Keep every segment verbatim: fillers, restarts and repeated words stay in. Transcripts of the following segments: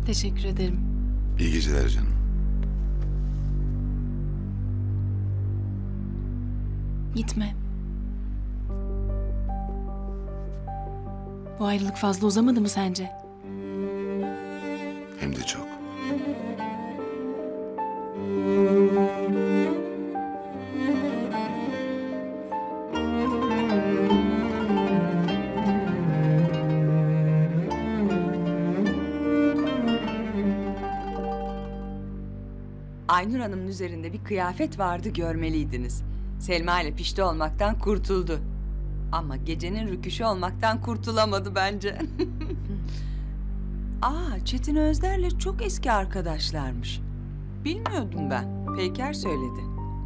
Teşekkür ederim. İyi geceler canım. Gitme. Bu ayrılık fazla uzamadı mı sence? Hem de çok. Aynur Hanım'ın üzerinde bir kıyafet vardı, görmeliydiniz. Selma ile pişti olmaktan kurtuldu. Ama gecenin rüküşü olmaktan kurtulamadı bence. Aa, Çetin Özder'le çok eski arkadaşlarmış. Bilmiyordum ben. Peyker söyledi.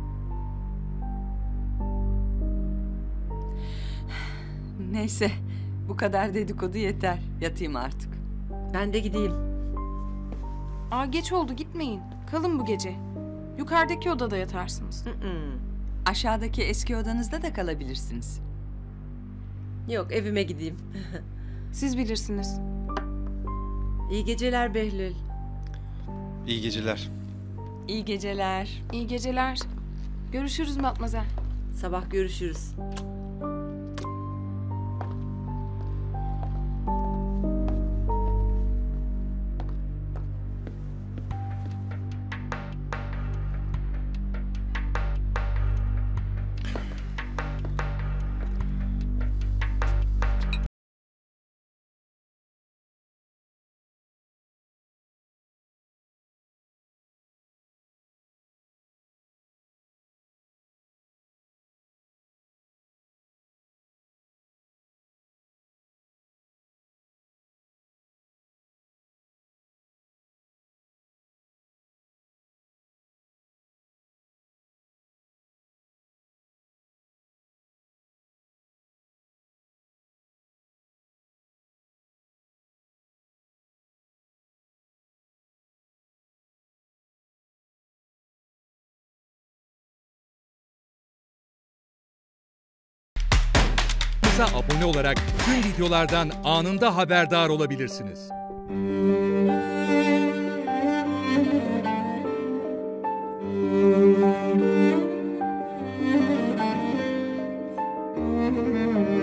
Neyse, bu kadar dedikodu yeter. Yatayım artık. Ben de gideyim. Aa, geç oldu, gitmeyin. Kalın bu gece. Yukarıdaki odada yatarsınız. Hı hı. Aşağıdaki eski odanızda da kalabilirsiniz. Yok, evime gideyim. Siz bilirsiniz. İyi geceler Behlül. İyi geceler. İyi geceler. İyi geceler. Görüşürüz Matmazel. Sabah görüşürüz. Kanalımıza abone olarak tüm videolardan anında haberdar olabilirsiniz. Müzik